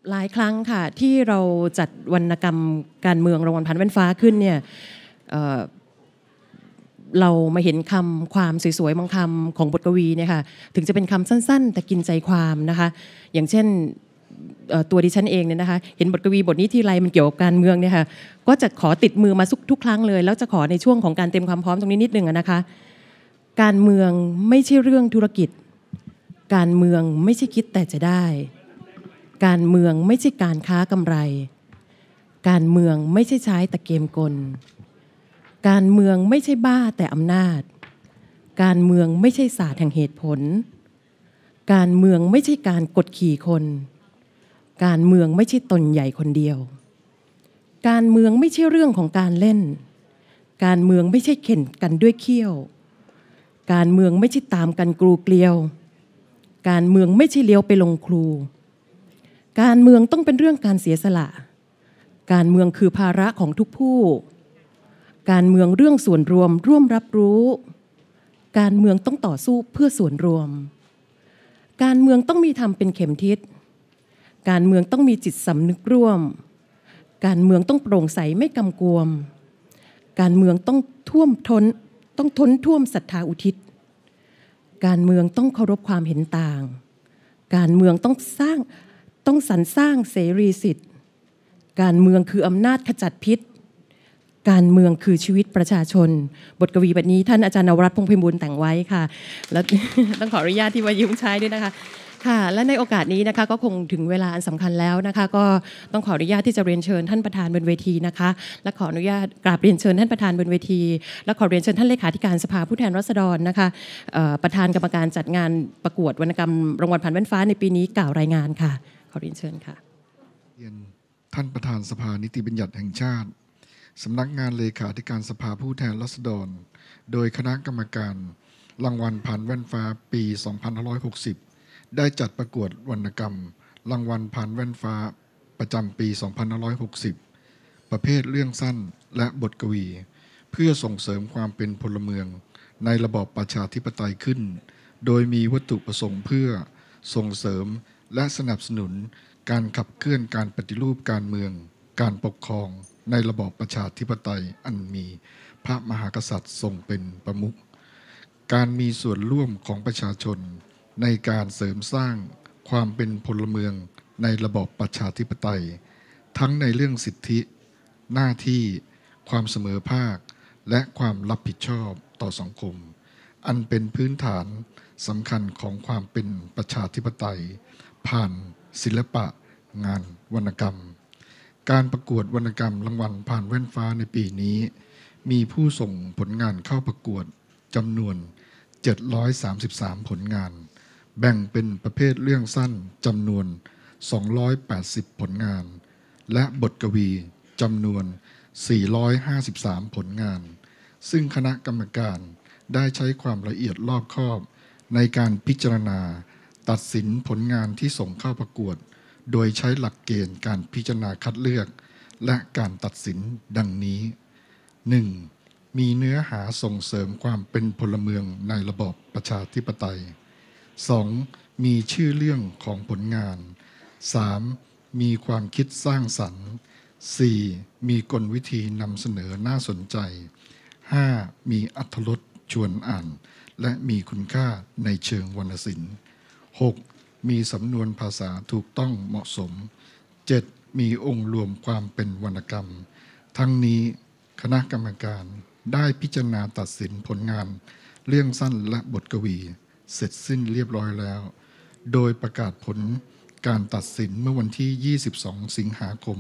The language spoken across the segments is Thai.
หลายครั้งค่ะที่เราจัดวรรณกรรมการเมืองรางวัลพันแว่นฟ้าขึ้นเนี่ยเรามาเห็นคำความสวยๆบางคำของบทกวีเนี่ยค่ะถึงจะเป็นคำสั้นๆแต่กินใจความนะคะอย่างเช่นตัวดิฉันเองเนี่ยนะคะเห็นบทกวีบทนี้ทีไรมันเกี่ยวกับการเมืองเนี่ยค่ะก็จะขอติดมือมาทุกครั้งเลยแล้วจะขอในช่วงของการเตรียมความพร้อมตรงนี้นิดนึงนะคะการเมืองไม่ใช่เรื่องธุรกิจการเมืองไม่ใช่คิดแต่จะได้การเมืองไม่ใช่การค้ากำไรการเมืองไม่ใช่ใช้แต่เกมกลการเมืองไม่ใช่บ้าแต่อำนาจการเมืองไม่ใช่ศาสตร์แห่งเหตุผลการเมืองไม่ใช่การกดขี่คนการเมืองไม่ใช่ตนใหญ่คนเดียวการเมืองไม่ใช่เรื่องของการเล่นการเมืองไม่ใช่เข็นกันด้วยเขี้ยวการเมืองไม่ใช่ตามกันกรูเกลียวการเมืองไม่ใช่เลี้ยวไปลงครูการเมืองต้องเป็นเรื่องการเสียสละการเมืองคือภาระของทุกผู้การเมืองเรื่องส่วนรวมร่วมรับรู้การเมืองต้องต่อสู้เพื่อส่วนรวมการเมืองต้องมีธรรมเป็นเข็มทิศการเมืองต้องมีจิตสำนึกร่วมการเมืองต้องโปร่งใสไม่กำกวมการเมืองต้องทนท่วมศรัทธาอุทิศการเมืองต้องเคารพความเห็นต่างการเมืองต้องสรรสร้างเสรีสิทธิ์การเมืองคืออำนาจขจัดพิษการเมืองคือชีวิตประชาชนบทกวีแบบนี้ท่านอาจารย์นวรัตน์ พงษ์ไพบูลย์แต่งไว้ค่ะแล้ว ต้องขออนุญาตที่ว่ายืมใช้ด้วยนะคะค่ะและในโอกาสนี้นะคะก็คงถึงเวลาอันสำคัญแล้วนะคะก็ต้องขออนุญาตที่จะเรียนเชิญท่านประธานบนเวทีนะคะและขออนุญาตกราบเรียนเชิญท่านประธานบนเวทีและขอเรียนเชิญท่านเลขาธิการสภาผู้แทนราษฎรนะคะประธานกรรมการจัดงานประกวดวรรณกรรมรางวัลพันแว่นฟ้าในปีนี้กล่าวรายงานค่ะขอเรียนเชิญค่ะเรียนท่านประธานสภานิติบัญญัติแห่งชาติสำนักงานเลขาธิการสภาผู้แทนราษฎรโดยคณะกรรมการรางวัลพันแว่นฟ้าปี 2560 ได้จัดประกวดวรรณกรรมรางวัลพันแว่นฟ้าประจำปี 2560 ประเภทเรื่องสั้นและบทกวีเพื่อส่งเสริมความเป็นพลเมืองในระบอบประชาธิปไตยขึ้นโดยมีวัตถุประสงค์เพื่อส่งเสริมและสนับสนุนการขับเคลื่อนการปฏิรูปการเมืองการปกครองในระบอบประชาธิปไตยอันมีพระมหากษัตริย์ทรงเป็นประมุขการมีส่วนร่วมของประชาชนในการเสริมสร้างความเป็นพลเมืองในระบอบประชาธิปไตยทั้งในเรื่องสิทธิหน้าที่ความเสมอภาคและความรับผิดชอบต่อสังคมอันเป็นพื้นฐานสำคัญของความเป็นประชาธิปไตยผ่านศิลปะงานวรรณกรรมการประกวดวรรณกรรมรางวัลผ่านแว่นฟ้าในปีนี้มีผู้ส่งผลงานเข้าประกวดจำนวน733ผลงานแบ่งเป็นประเภทเรื่องสั้นจำนวน280ผลงานและบทกวีจำนวน453ผลงานซึ่งคณะกรรมการได้ใช้ความละเอียดรอบคอบในการพิจารณาตัดสินผลงานที่ส่งเข้าประกวดโดยใช้หลักเกณฑ์การพิจารณาคัดเลือกและการตัดสินดังนี้ 1. มีเนื้อหาส่งเสริมความเป็นพลเมืองในระบอบประชาธิปไตย 2. มีชื่อเรื่องของผลงาน 3. มีความคิดสร้างสรรค์ 4. มีกลวิธีนำเสนอน่าสนใจ 5. มีอรรถรสชวนอ่านและมีคุณค่าในเชิงวรรณศิลป์ 6. มีสำนวนภาษาถูกต้องเหมาะสม 7. มีองค์รวมความเป็นวรรณกรรมทั้งนี้คณะกรรมการได้พิจารณาตัดสินผลงานเรื่องสั้นและบทกวีเสร็จสิ้นเรียบร้อยแล้วโดยประกาศผลการตัดสินเมื่อวันที่22สิงหาคม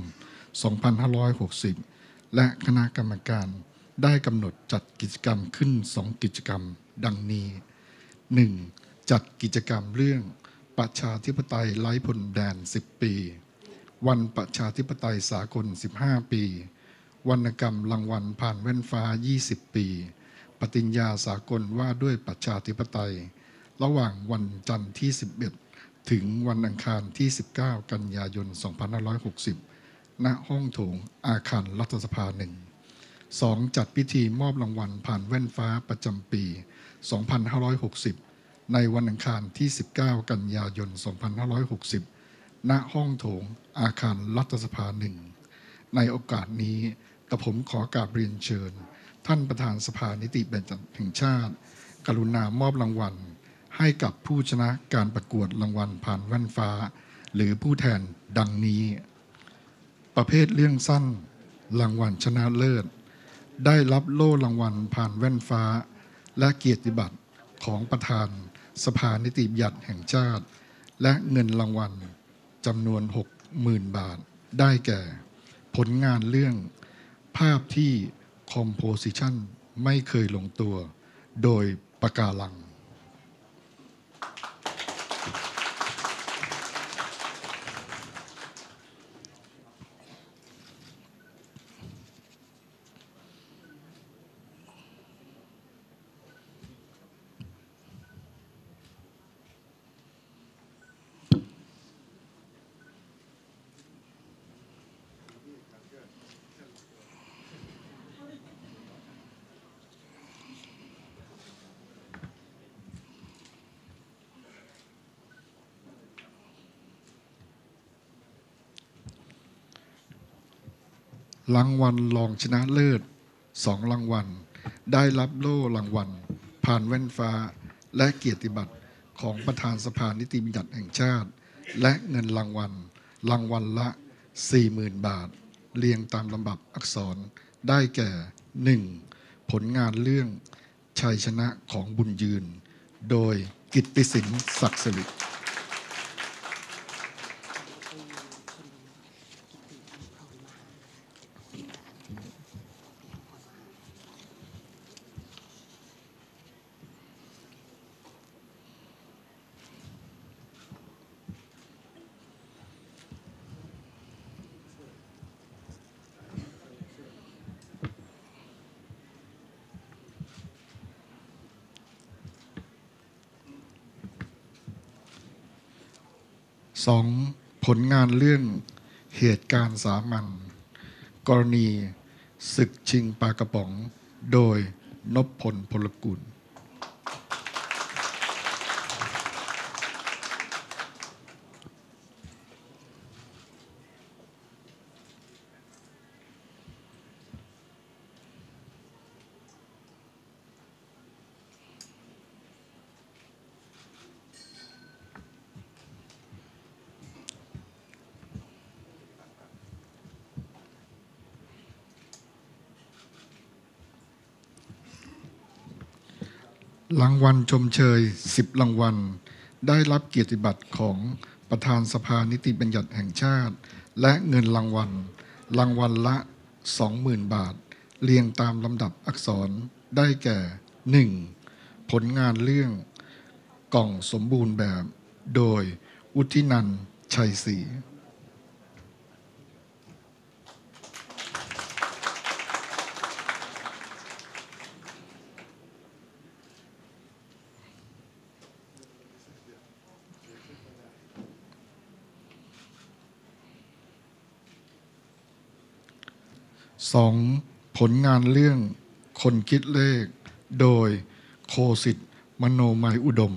2560และคณะกรรมการได้กำหนดจัดกิจกรรมขึ้น2กิจกรรมดังนี้ 1. จัดกิจกรรมเรื่องประชาธิปไตยไร้พรมแดน10ปีวันประชาธิปไตยสากล15ปีวรรณกรรมรางวัลผ่านแว่นฟ้า20ปีปฏิญญาสากลว่าด้วยประชาธิปไตยระหว่างวันจันทร์ที่11ถึงวันอังคารที่19กันยายน2560ณห้องโถงอาคารรัฐสภา1 จัดพิธีมอบรางวัลผ่านแว่นฟ้าประจำปี2560ในวันอังคารที่19กันยายน2560 ณห้องโถงอาคารรัฐสภาหนึ่งในโอกาสนี้กระผมขอกราบเรียนเชิญท่านประธานสภานิติบัญญัติแห่งชาติกรุณามอบรางวัลให้กับผู้ชนะการประกวดรางวัลผ่านแว่นฟ้าหรือผู้แทนดังนี้ประเภทเรื่องสั้นรางวัลชนะเลิศได้รับโล่รางวัลผ่านแว่นฟ้าและเกียรติบัตรของประธานสภานิติบัญญัติแห่งชาติและเงินรางวัลจำนวน 60,000 บาทได้แก่ผลงานเรื่องภาพที่คอมโพสิชันไม่เคยลงตัวโดยปะการังรางวัลรองชนะเลิศ2 รางวัลได้รับโล่รางวัลผ่านแว่นฟ้าและเกียรติบัตรของประธานสภานิติบัญญัติแห่งชาติและเงินรางวัลละ 40,000 บาทเรียงตามลำดับอักษรได้แก่ 1. ผลงานเรื่องชัยชนะของบุญยืนโดยกิตติสินศักดิ์สิริ 2. ผลงานเรื่องเหตุการณ์สามัญกรณีศึกชิงปลากระป๋องโดยนพพลพลกุล รางวัลชมเชย10 รางวัลได้รับเกียรติบัตรของประธานสภานิติบัญญัติแห่งชาติและเงินรางวัลละ 20,000 บาทเรียงตามลำดับอักษรได้แก่ 1. ผลงานเรื่องกล่องสมบูรณ์แบบโดยวุฒินันท์ชัยศรี 2. ผลงานเรื่องคนคิดเลขโดยโคสิทธิ์มโนมัยอุดม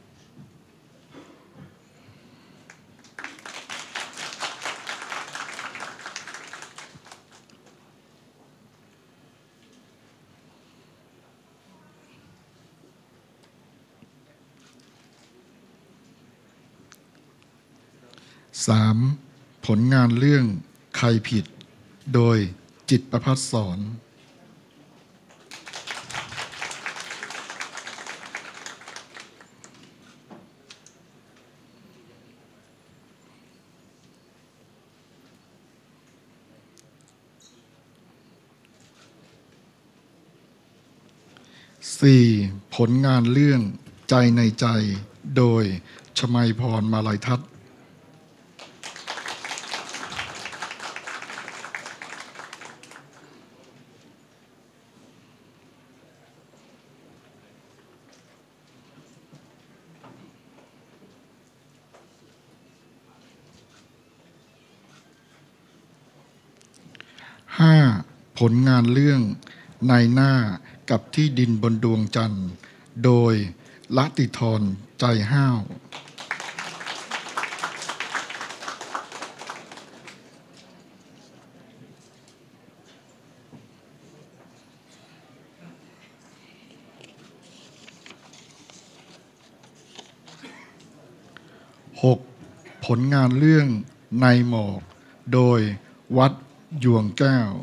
3. ผลงานเรื่องใครผิดโดยจิตรประภัสสร 4. ผลงานเรื่องใจในใจโดยชมัยพรมาลัยทัศน์ 5. ผลงานเรื่องนายหน้ากับที่ดินบนดวงจันทร์โดยละติธรใจห้าว 6. ผลงานเรื่องในหมอกโดยวัดยวงแก้ว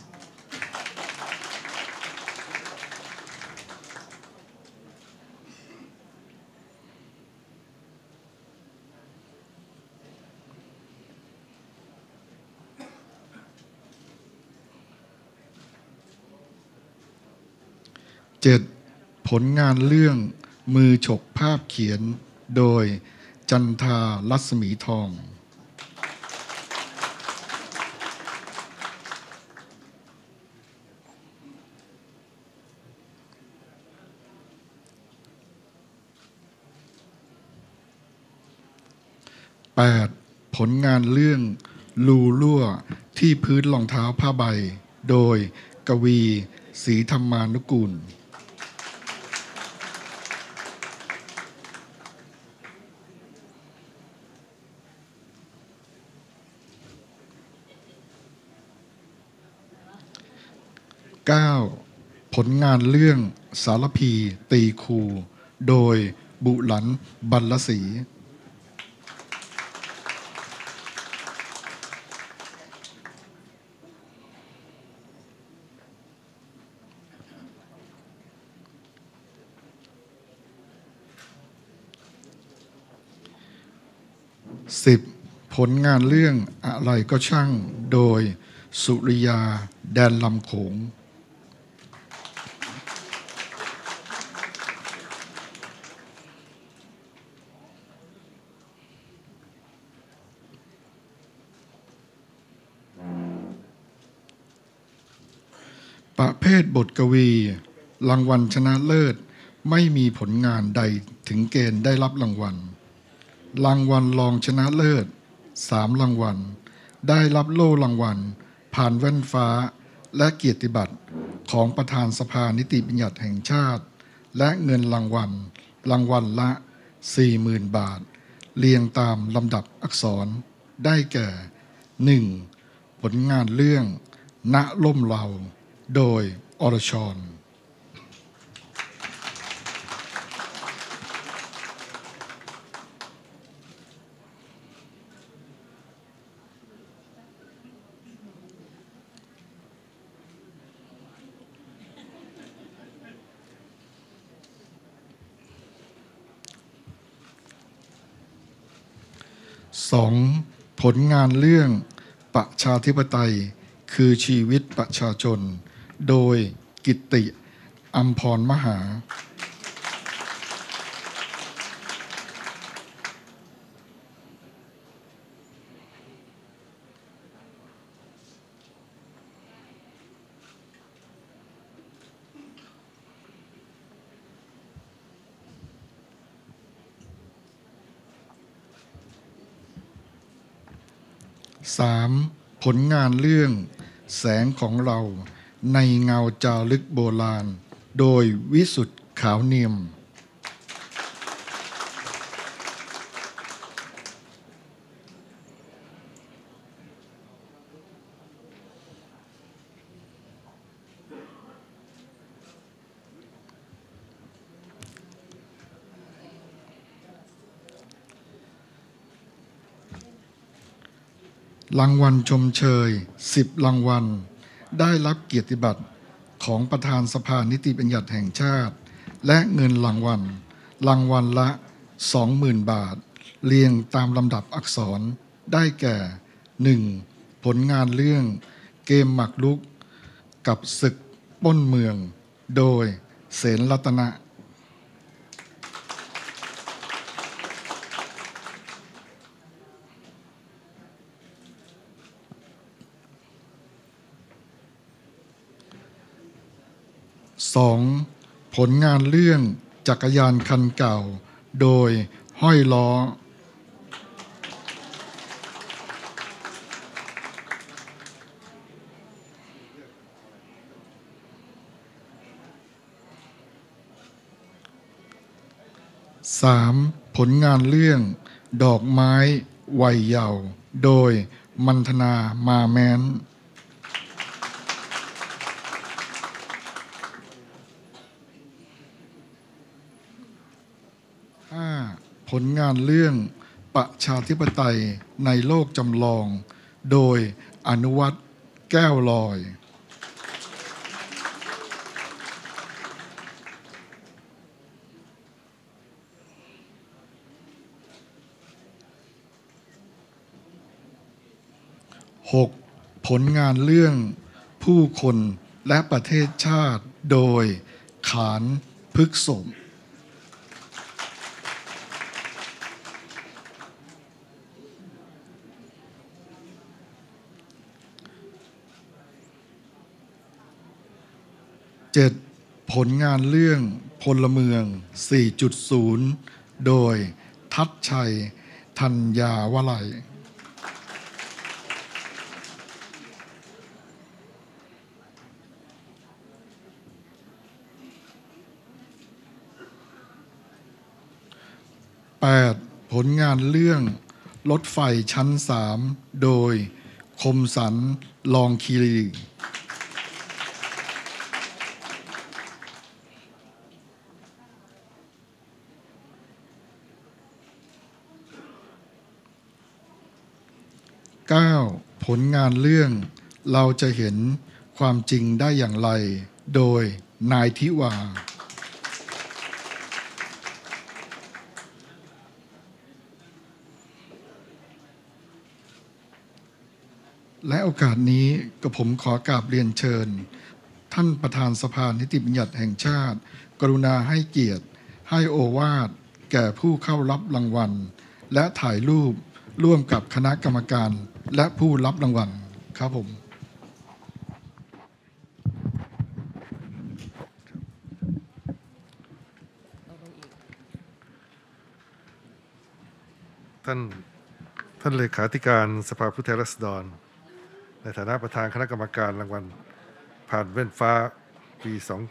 7. ผลงานเรื่องมือฉกภาพเขียนโดยจันทารัศมีทอง 8. ผลงานเรื่องรูรั่วที่พื้นรองเท้าผ้าใบโดยกวีศรีธรรมานุกูล 9. ผลงานเรื่องสารพีตีคูโดยบุหลันบรรลศรี 10. ผลงานเรื่องอะไรก็ช่างโดยสุริยาแดนลำโขง ประเภทบทกวีรางวัลชนะเลิศไม่มีผลงานใดถึงเกณฑ์ได้รับรางวัล รางวัลรองชนะเลิศ3 รางวัลได้รับโล่รางวัลผ่านแว่นฟ้าและเกียรติบัตรของประธานสภานิติบัญญัติแห่งชาติและเงินรางวัลละ 40,000 บาทเรียงตามลำดับอักษรได้แก่ 1. ผลงานเรื่องณล่มเราโดยอรชร 2. ผลงานเรื่องประชาธิปไตยคือชีวิตประชาชนโดยกิตติอัมพรมหา 3. ผลงานเรื่องแสงของเราในเงาจารึกโบราณโดยวิสุทธ์ขาวเนียม รางวัลชมเชย10 รางวัลได้รับเกียรติบัตรของประธานสภานิติบัญญัติแห่งชาติและเงินรางวัลละ 20,000 บาทเรียงตามลำดับอักษรได้แก่ 1. ผลงานเรื่องเกมหมากรุกกับศึกปล้นเมืองโดยเสนรัตนะ 2. ผลงานเรื่องจักรยานคันเก่าโดยห้อยล้อ 3. ผลงานเรื่องดอกไม้วัยเยาว์โดยมันธนามาแม้น 5. ผลงานเรื่องประชาธิปไตยในโลกจำลองโดยอนุวัฒน์แก้วลอย6ผลงานเรื่องผู้คนและประเทศชาติโดยขานพฤกษม7ผลงานเรื่องพลเมือง 4.0 โดยทัชชัยธัญญาวลัย8ผลงานเรื่องรถไฟชั้น 3 โดยคมสันลองคีรี9ผลงานเรื่องเราจะเห็นความจริงได้อย่างไรโดยนายทิวาและโอกาสนี้ก็ผมขอกราบเรียนเชิญท่านประธานสภานิติบัญญัติแห่งชาติกรุณาให้เกียรติให้โอวาทแก่ผู้เข้ารับรางวัลและถ่ายรูปร่วมกับคณะกรรมการและผู้รับรางวัลครับผมท่านเลขาธิการสภาผู้แทนราษฎรในฐานะประธานคณะกรรมการรางวัลผ่านแว่นฟ้าปี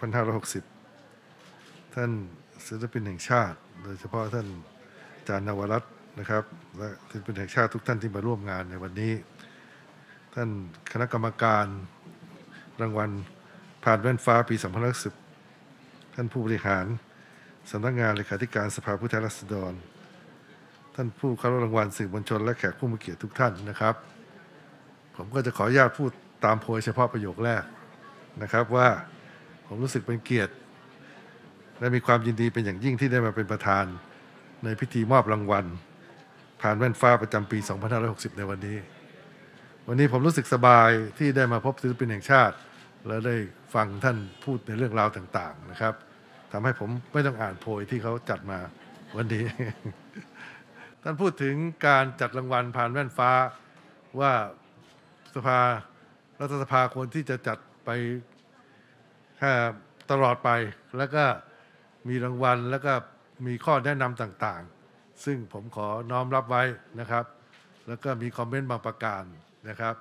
2560 ท่านศิลปินแห่งชาติโดยเฉพาะท่านอาจารย์นวรัตน์นะครับและศิลปินแห่งชาติทุกท่านที่มาร่วมงานในวันนี้ท่านคณะกรรมการรางวัลผ่านแว่นฟ้าปี 2560 ท่านผู้บริหารสำนักงานเลขาธิการสภาผู้แทนราษฎรท่านผู้เข้ารับรางวัลสื่อมวลชนและแขกผู้มีเกียรติทุกท่านนะครับผมก็จะขออนุญาตพูดตามโพยเฉพาะประโยคแรกนะครับว่าผมรู้สึกเป็นเกียรติและมีความยินดีเป็นอย่างยิ่งที่ได้มาเป็นประธานในพิธีมอบรางวัลผ่านแว่นฟ้าประจำปี 2560 ในวันนี้ผมรู้สึกสบายที่ได้มาพบศิลปินแห่งชาติและได้ฟังท่านพูดในเรื่องราวต่างๆนะครับทำให้ผมไม่ต้องอ่านโพยที่เขาจัดมาวันนี้ ท่านพูดถึงการจัดรางวัลผ่านแว่นฟ้าว่ารัฐสภาควรที่จะจัดไปตลอดไปแล้วก็มีรางวัลแล้วก็มีข้อแนะนำต่างๆซึ่งผมขอน้อมรับไว้นะครับแล้วก็มีคอมเมนต์บางประการนะครับ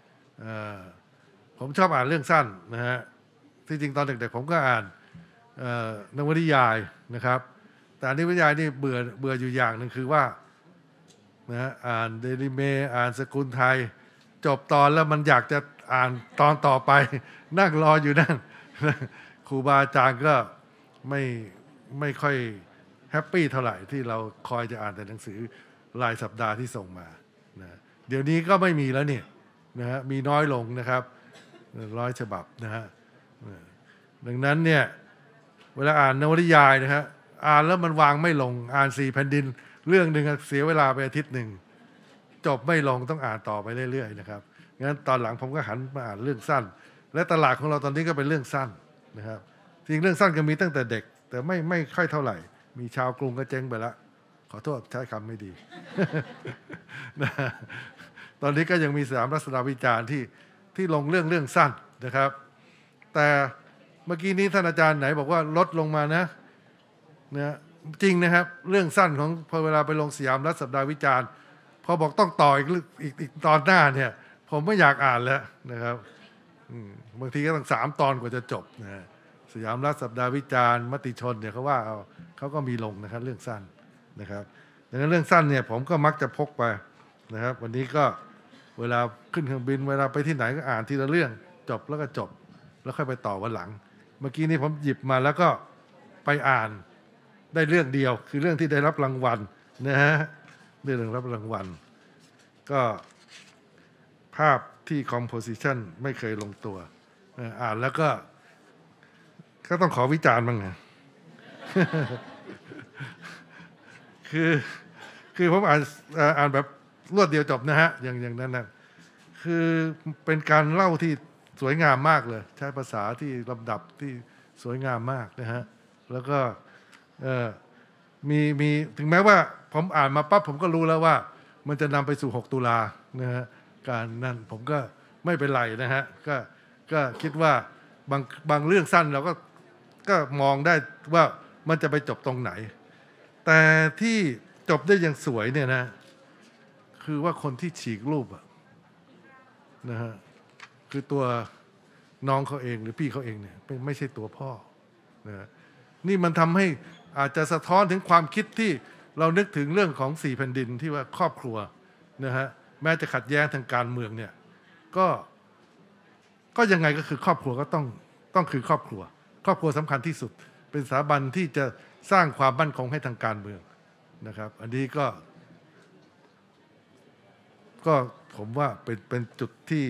ผมชอบอ่านเรื่องสั้นนะฮะที่จริงตอนเด็กๆผมก็อ่านนวนิยายนะครับแต่นวนิยายนี่เบื่ออยู่อย่างหนึ่งคือว่านะอ่านเดลิเมอ่านสกุลไทยจบตอนแล้วมันอยากจะอ่านตอนต่อไปนั่งรออยู่นั่นครูบาอาจารย์ก็ไม่ค่อยแฮปปี้เท่าไหร่ที่เราคอยจะอ่านแต่หนังสือรายสัปดาห์ที่ส่งมานะเดี๋ยวนี้ก็ไม่มีแล้วเนี่ยนะฮะมีน้อยลงนะครับ100 ฉบับนะฮะดังนั้นเนี่ยเวลาอ่านนวนิยายนะฮะอ่านแล้วมันวางไม่ลงอ่าน4 แผ่นดินเรื่องหนึ่งเสียเวลาไปอาทิตย์หนึ่งจบไม่ลงต้องอ่านต่อไปเรื่อยๆนะครับงั้นตอนหลังผมก็หันมาอ่านเรื่องสั้นและตลาดของเราตอนนี้ก็เป็นเรื่องสั้นนะครับจริงเรื่องสั้นก็มีตั้งแต่เด็กแต่ไม่ค่อยเท่าไหร่มีชาวกรุงก็เจ๊งไปแล้วขอโทษใช้คำไม่ดี ตอนนี้ก็ยังมี3 รัศดาวิจารณ์ที่ลงเรื่องสั้นนะครับแต่เมื่อกี้นี้ท่านอาจารย์ไหนบอกว่าลดลงมานะจริงนะครับเรื่องสั้นของพอเวลาไปลงสยามรัฐสัปดาห์วิจารณ์พอบอกต้องต่ออีกตอนหน้าเนี่ยผมไม่อยากอ่านแล้วนะครับบางทีก็ต้อง3 ตอนกว่าจะจบนะสยามรัฐสัปดาห์วิจารณ์มติชนเนี่ยเขาว่าเขาก็มีลงนะครับเรื่องสั้นนะครับดังนั้นเรื่องสั้นเนี่ยผมก็มักจะพกไปนะครับวันนี้ก็เวลาขึ้นเครื่องบินเวลาไปที่ไหนก็อ่านทีละเรื่องจบแล้วก็จบแล้วค่อยไปต่อวันหลังเมื่อกี้นี้ผมหยิบมาแล้วก็ไปอ่านได้เรื่องเดียวคือเรื่องที่ได้รับรางวัลนะฮะเรื่องรับรางวัลก็ภาพที่ composition ไม่เคยลงตัวอ่านแล้วก็ต้องขอวิจารณ์บ้างนะคือผมอ่านแบบรวดเดียวจบนะฮะอย่างนั้นนะคือเป็นการเล่าที่สวยงามมากเลยใช้ภาษาที่ลำดับที่สวยงามมากนะฮะแล้วก็มีถึงแม้ว่าผมอ่านมาปั๊บผมก็รู้แล้วว่ามันจะนำไปสู่6 ตุลานะฮะการนั่นผมก็ไม่เป็นไรนะฮะก็คิดว่าบางเรื่องสั้นเราก็มองได้ว่ามันจะไปจบตรงไหนแต่ที่จบได้อย่างสวยเนี่ยนะคือว่าคนที่ฉีกรูปนะฮะคือตัวน้องเขาเองหรือพี่เขาเองเนี่ยไม่ใช่ตัวพ่อนะนี่มันทำให้อาจจะสะท้อนถึงความคิดที่เรานึกถึงเรื่องของ4 แผ่นดินที่ว่าครอบครัวนะฮะแม้จะขัดแย้งทางการเมืองเนี่ยก็ยังไงก็คือครอบครัวก็ต้องคือครอบครัวสำคัญที่สุดเป็นสถาบันที่จะสร้างความมั่นคงให้ทางการเมืองนะครับอันนี้ก็ผมว่าเป็นจุด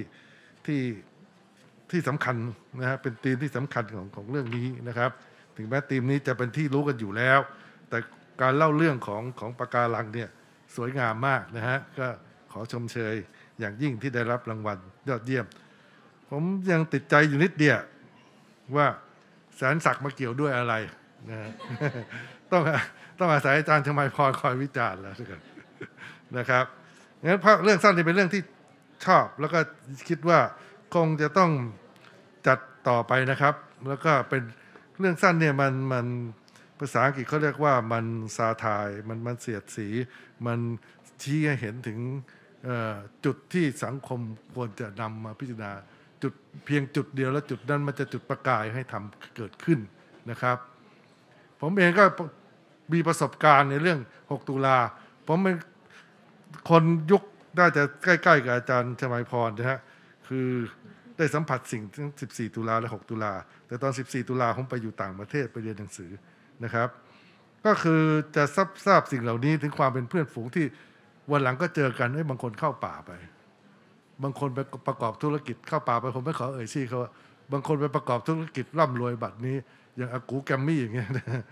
ที่สำคัญนะฮะเป็นธีมที่สำคัญของเรื่องนี้นะครับถึงแม้ธีมนี้จะเป็นที่รู้กันอยู่แล้วแต่การเล่าเรื่องของปะการังเนี่ยสวยงามมากนะฮะก็ขอชมเชยอย่างยิ่งที่ได้รับรางวัลยอดเยี่ยมผมยังติดใจอยู่นิดเดียวว่าแสนศักดิ์มาเกี่ยวด้วยอะไรนะฮะ ต้องอาศัยอาจารย์ชมัยพรคอยวิจารณ์แล้วนะครับงั้นเพราะเรื่องสั้นนี่เป็นเรื่องที่ชอบแล้วก็คิดว่าคงจะต้องจัดต่อไปนะครับแล้วก็เป็นเรื่องสั้นเนี่ยมันภาษาอังกฤษเขาเรียกว่ามันซาไทร์มันเสียดสีมันชี้ให้เห็นถึงจุดที่สังคมควรจะนำมาพิจารณาจุดเพียงจุดเดียวแล้วจุดนั้นมันจะจุดประกายให้ทำเกิดขึ้นนะครับผมเองก็มีประสบการณ์ในเรื่อง6 ตุลาผมเป็นคนยุคน่าจะใกล้ๆกับอาจารย์ชมัยพรนะฮะคือได้สัมผัสสิ่งทั้ง14 ตุลาและ6 ตุลาแต่ตอน14 ตุลาผมไปอยู่ต่างประเทศไปเรียนหนังสือนะครับก็คือจะทราบสิ่งเหล่านี้ถึงความเป็นเพื่อนฝูงที่วันหลังก็เจอกันบางคนเข้าป่าไปบางคนไปประกอบธุรกิจเข้าป่าไปผมไม่ขอเอ่ยชื่อเขาบางคนไปประกอบธุรกิจร่ำรวยบัดนี้อย่างอากูแกมมี่อย่างเงี้ย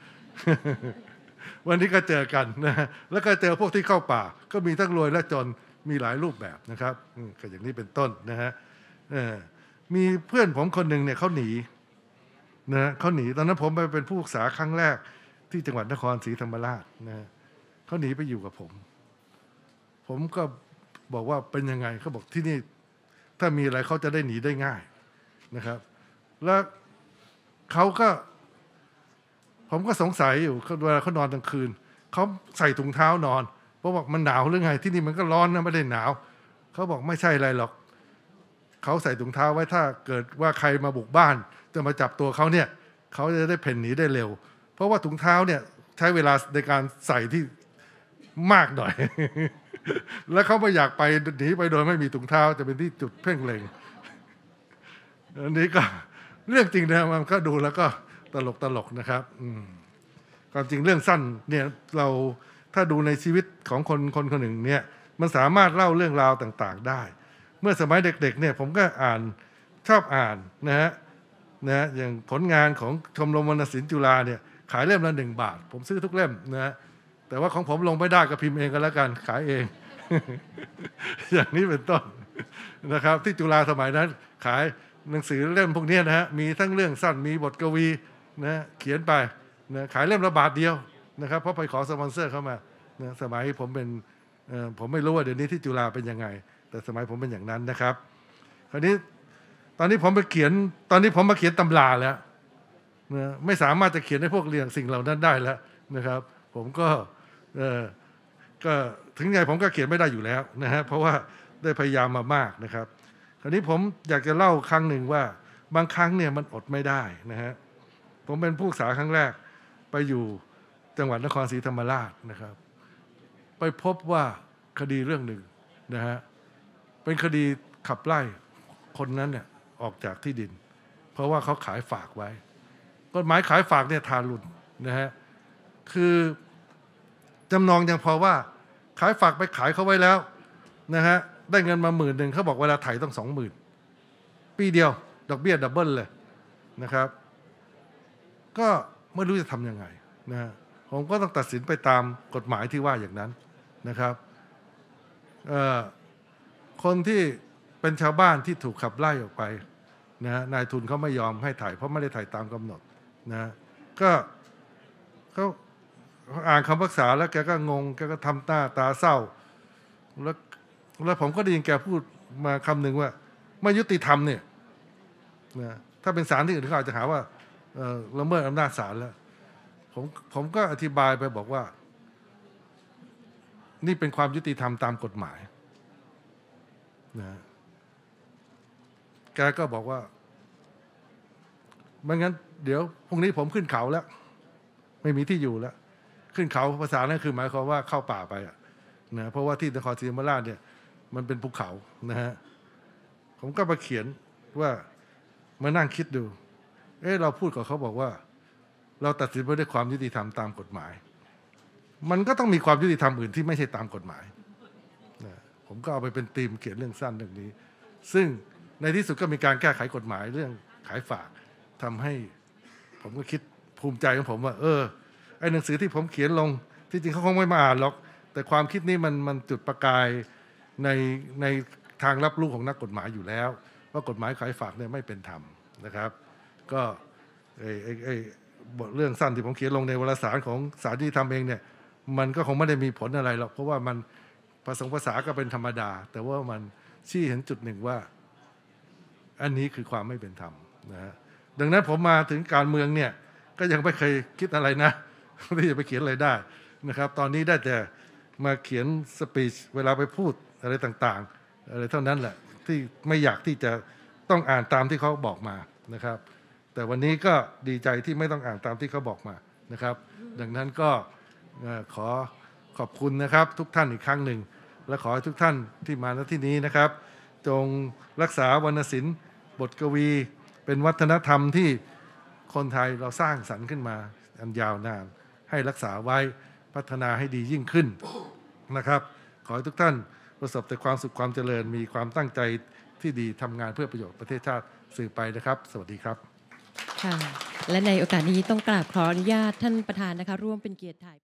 วันนี้ก็เจอกันนะแล้วก็เจอพวกที่เข้าป่าก็มีทั้งรวยและจนมีหลายรูปแบบนะครับก็อย่างนี้เป็นต้นนะฮะมีเพื่อนผมคนหนึ่งเนี่ยเขาหนีนะเขาหนีตอนนั้นผมไปเป็นผู้ศึกษาครั้งแรกที่จังหวัดนครศรีธรรมราชนะเขาหนีไปอยู่กับผมก็บอกว่าเป็นยังไงเขาบอกที่นี่ถ้ามีอะไรเขาจะได้หนีได้ง่ายนะครับแล้วผมก็สงสัยอยู่เวลาเขานอนกลางคืนเขาใส่ถุงเท้านอนเพราะบอกมันหนาวหรือไงที่นี่มันก็ร้อนนะไม่ได้หนาวเขาบอกไม่ใช่อะไรหรอกเขาใส่ถุงเท้าไว้ถ้าเกิดว่าใครมาบุกบ้านจะมาจับตัวเขาเนี่ยเขาจะได้เพ่นหนีได้เร็วเพราะว่าถุงเท้าเนี่ยใช้เวลาในการใส่ที่มากหน่อย แล้วเขาไม่อยากไปหนีไปโดยไม่มีถุงเท้าจะเป็นที่จุดเพ่งเล็งอันนี้ก็เรื่องจริงนะมันก็ดูแล้วก็ตลกนะครับความจริงเรื่องสั้นเนี่ยเราถ้าดูในชีวิตของคนหนึ่งเนี่ยมันสามารถเล่าเรื่องราวต่างๆได้เมื่อสมัยเด็กๆเนี่ยผมก็ชอบอ่านนะฮะอย่างผลงานของชมรมวรรณศิลป์จุฬาเนี่ยขายเล่มละ1 บาทผมซื้อทุกเล่มนะฮะแต่ว่าของผมลงไม่ได้ก็พิมพ์เองก็แล้วกันขายเอง อย่างนี้เป็นต้นนะครับที่จุฬาสมัยนั้นขายหนังสือเล่มพวกนี้นะฮะมีทั้งเรื่องสั้นมีบทกวีนะเขียนไปนะขายเล่มละ1 บาทนะครับเพราะไปขอสปอนเซอร์เข้ามานะสมัยผมเป็นผมไม่รู้ว่าเดี๋ยวนี้ที่จุฬาเป็นยังไงแต่สมัยผมเป็นอย่างนั้นนะครับคราวนี้ตอนนี้ผมมาเขียนตำราแล้วนะไม่สามารถจะเขียนให้พวกเรียงสิ่งเหล่านั้นได้แล้วนะครับผมก็ถึงไงผมก็เขียนไม่ได้อยู่แล้วนะฮะเพราะว่าได้พยายามมามากนะครับคราวนี้ผมอยากจะเล่าครั้งหนึ่งว่าบางครั้งเนี่ยมันอดไม่ได้นะฮะผมเป็นผู้ศึกษาครั้งแรกไปอยู่จังหวัดนครศรีธรรมราชนะครับไปพบว่าคดีเรื่องหนึ่งนะฮะเป็นคดีขับไล่คนนั้นเนี่ยออกจากที่ดินเพราะว่าเขาขายฝากไว้กฎหมายขายฝากเนี่ยทารุณนะฮะคือจำนองยังพอว่าขายฝากไปขายเขาไว้แล้วนะฮะได้เงินมา10,000เขาบอกเวลาไถ่ต้อง20,000ปีเดียวดอกเบี้ยดับเบิลเลยนะครับก็ไม่รู้จะทำยังไงนะฮะผมก็ต้องตัดสินไปตามกฎหมายที่ว่าอย่างนั้นนะครับคนที่เป็นชาวบ้านที่ถูกขับไล่ออกไปนะฮะนายทุนเขาไม่ยอมให้ถ่ายเพราะไม่ได้ถ่ายตามกำหนดนะก็เขาอ่านคำพิพากษาแล้วแกก็งงแกก็ทำตาเศร้าแล้วผมก็ได้ยินแกพูดมาคำหนึ่งว่าไม่ยุติธรรมเนี่ยนะถ้าเป็นศาลที่อื่นเขาอาจจะหาว่าละเมิดอำนาจศาลแล้วผมก็อธิบายไปบอกว่านี่เป็นความยุติธรรมตามกฎหมายนะแกก็บอกว่าไม่งั้นเดี๋ยวพรุ่งนี้ผมขึ้นเขาแล้วไม่มีที่อยู่แล้วขึ้นเขาภาษานั้นคือหมายความว่าเข้าป่าไปนะเพราะว่าที่นครศรีธรรมราชเนี่ยมันเป็นภูเขานะฮะผมก็มาเขียนว่ามานั่งคิดดูเราพูดกับเขาบอกว่าเราตัดสินไปด้วยความยุติธรรมตามกฎหมายมันก็ต้องมีความยุติธรรมอื่นที่ไม่ใช่ตามกฎหมายนะผมก็เอาไปเป็นธีมเขียนเรื่องสั้นเรื่องนี้ซึ่งในที่สุดก็มีการแก้ไขกฎหมายเรื่องขายฝากทำให้ผมก็คิดภูมิใจของผมว่าไอ้หนังสือที่ผมเขียนลงที่จริงเขาคงไม่มาอ่านหรอกแต่ความคิดนี้มันจุดประกายในทางรับรู้ของนักกฎหมายอยู่แล้วว่ากฎหมายขายฝากเนี่ยไม่เป็นธรรมนะครับก็เรื่องสั้นที่ผมเขียนลงในวารสารของศาลยุติธรรมเองเนี่ยมันก็คงไม่ได้มีผลอะไรหรอกเพราะว่ามันภาษาก็เป็นธรรมดาแต่ว่ามันชี้เห็นจุดหนึ่งว่าอันนี้คือความไม่เป็นธรรมนะฮะดังนั้นผมมาถึงการเมืองเนี่ยก็ยังไม่เคยคิดอะไรนะที่จะไปเขียนอะไรได้นะครับตอนนี้ได้แต่มาเขียนสปีชเวลาไปพูดอะไรต่างๆอะไรเท่านั้นแหละที่ไม่อยากที่จะต้องอ่านตามที่เขาบอกมานะครับแต่วันนี้ก็ดีใจที่ไม่ต้องอ่านตามที่เขาบอกมานะครับดังนั้นก็ขอขอบคุณนะครับทุกท่านอีกครั้งหนึ่งและขอให้ทุกท่านที่มาณที่นี้นะครับจงรักษาวรรณศิลป์บทกวีเป็นวัฒนธรรมที่คนไทยเราสร้างสรรค์ขึ้นมาอันยาวนานให้รักษาไว้พัฒนาให้ดียิ่งขึ้นนะครับขอให้ทุกท่านประสบแต่ความสุขความเจริญมีความตั้งใจที่ดีทำงานเพื่อประโยชน์ประเทศชาติสืบไปนะครับสวัสดีครับค่ะและในโอกาสนี้ต้องกราบขออนุญาตท่านประธานนะคะร่วมเป็นเกียรติถ่าย